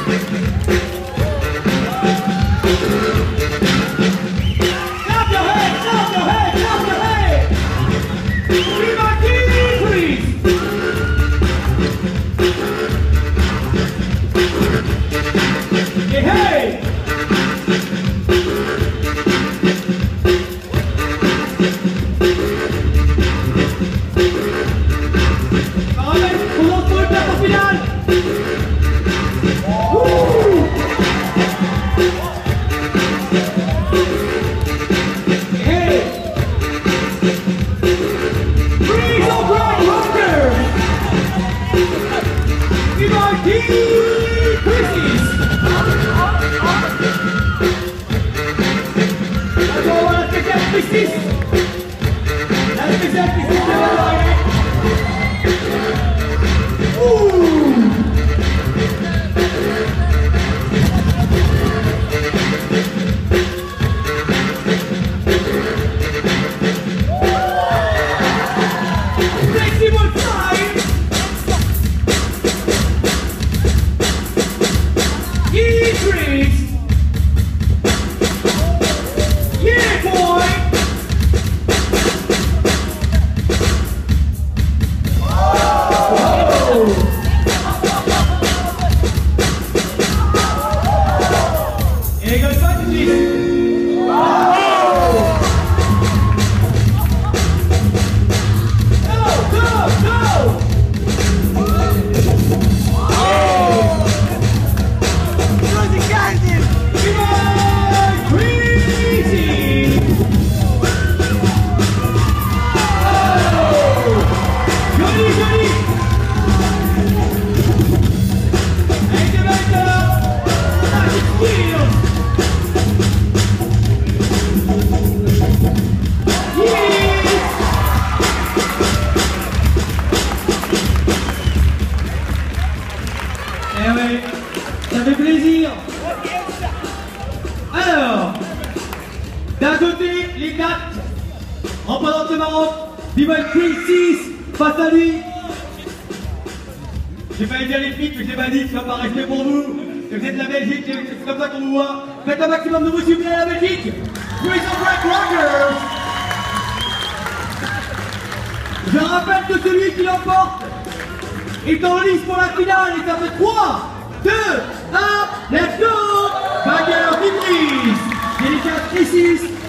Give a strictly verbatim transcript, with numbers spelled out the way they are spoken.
Ça fait plaisir. Alors, d'un côté, les quatre, représentant le Maroc, B-Boy six, face à lui. J'ai failli dire les filles, mais j'ai pas dit, ça va pas rester pour vous. Vous êtes de la Belgique, c'est comme ça qu'on vous voit. Faites un maximum de vous suivre à la Belgique. Prison Break Rockers. Je rappelle que celui qui l'emporte est en lice pour la finale et ça fait trois, deux, un, let's go! Bagarre Dimitris, dédicace Crisis.